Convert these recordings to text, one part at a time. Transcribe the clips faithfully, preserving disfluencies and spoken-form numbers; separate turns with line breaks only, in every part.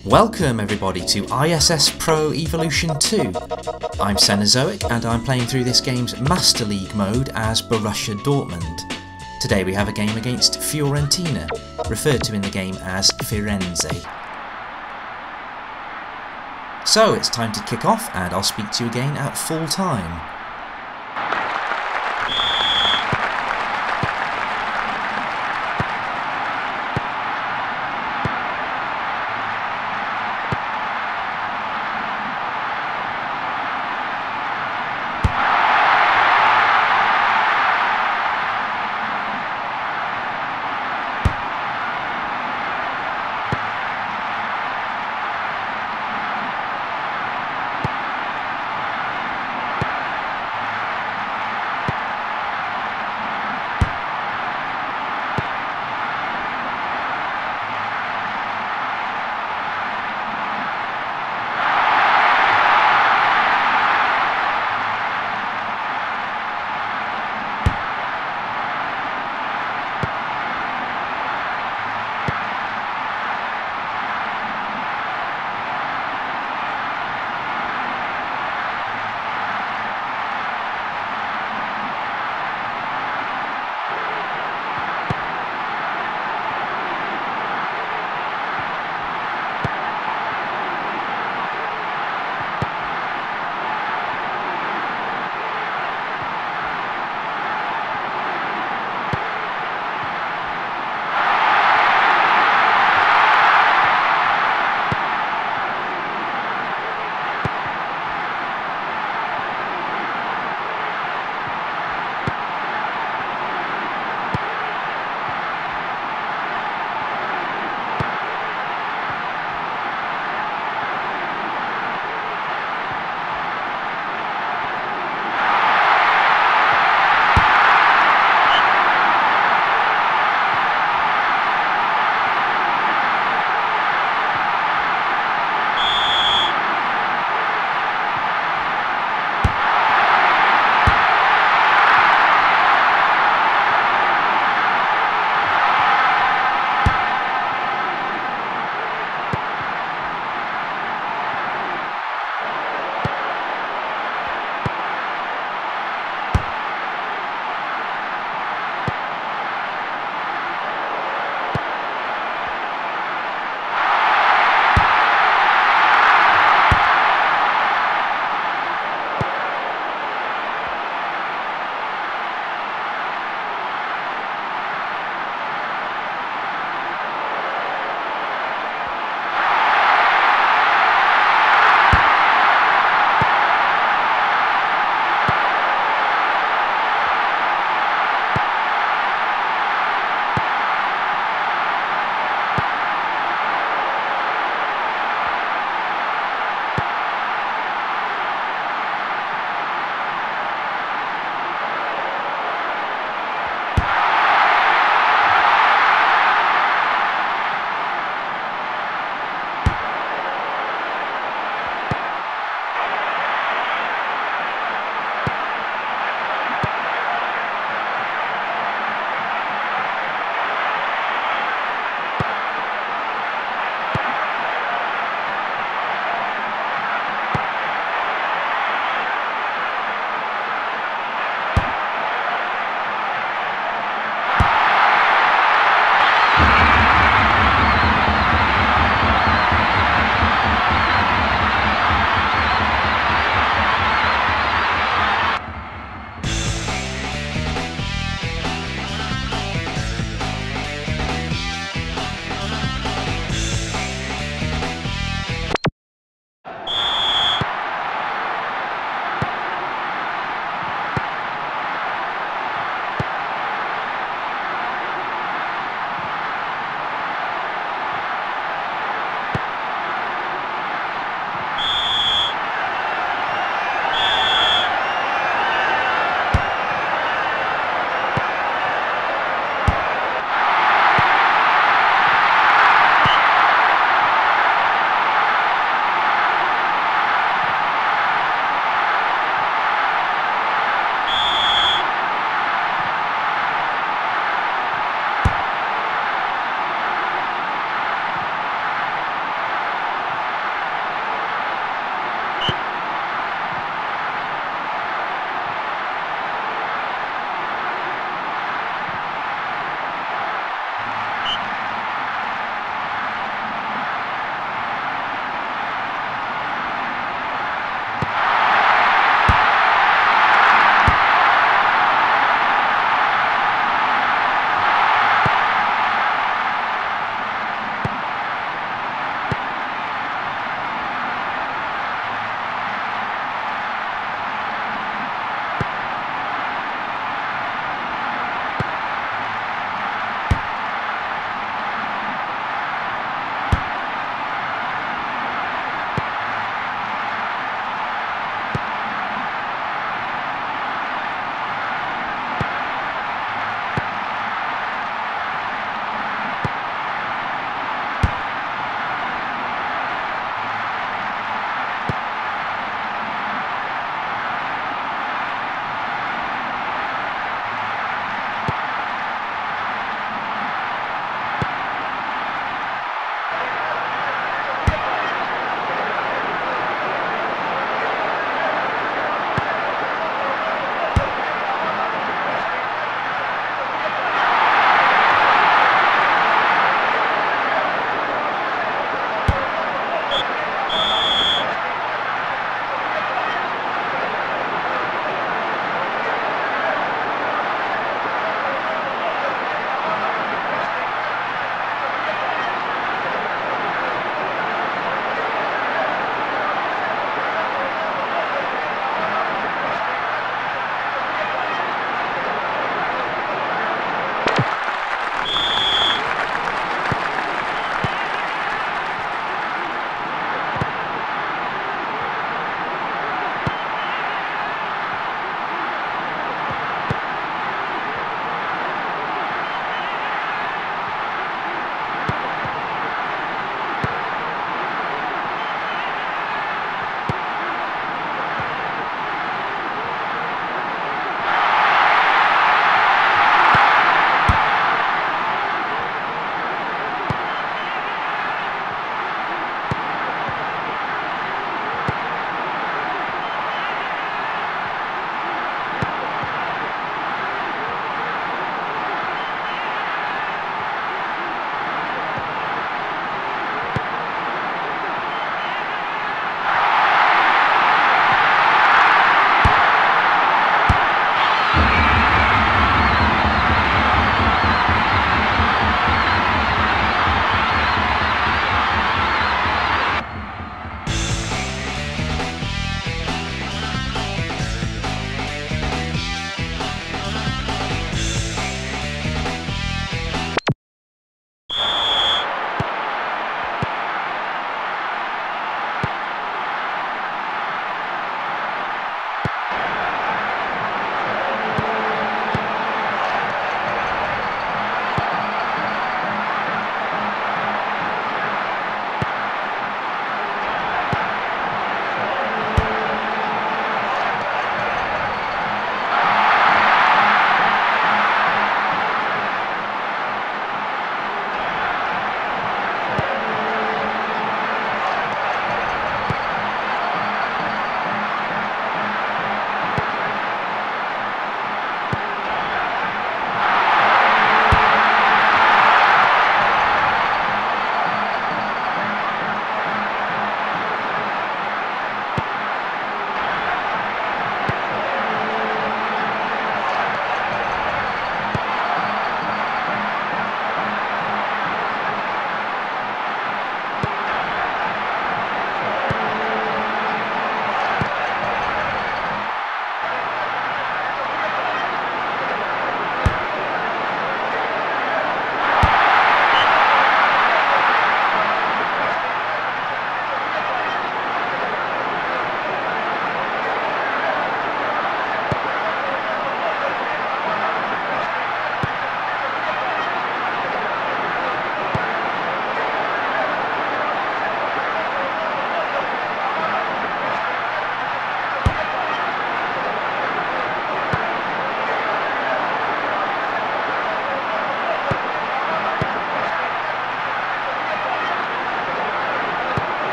Welcome everybody to I S S Pro Evolution two. I'm Cenozoic and I'm playing through this game's Master League mode as Borussia Dortmund. Today we have a game against Fiorentina, referred to in the game as Firenze. So it's time to kick off and I'll speak to you again at full time.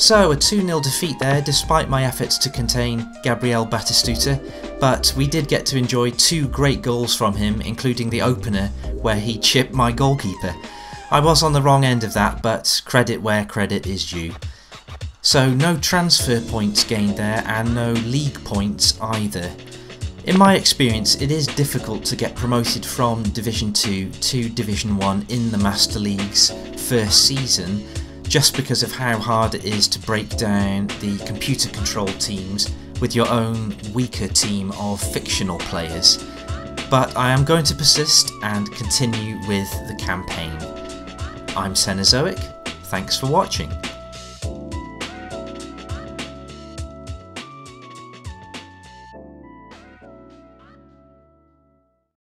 So a two nil defeat there despite my efforts to contain Gabriel Batistuta, but we did get to enjoy two great goals from him, including the opener where he chipped my goalkeeper. I was on the wrong end of that, but credit where credit is due. So no transfer points gained there and no league points either. In my experience, it is difficult to get promoted from Division two to Division one in the Master League's first season, just because of how hard it is to break down the computer controlled teams with your own weaker team of fictional players. But I am going to persist and continue with the campaign. I'm Cenozoic, thanks for watching.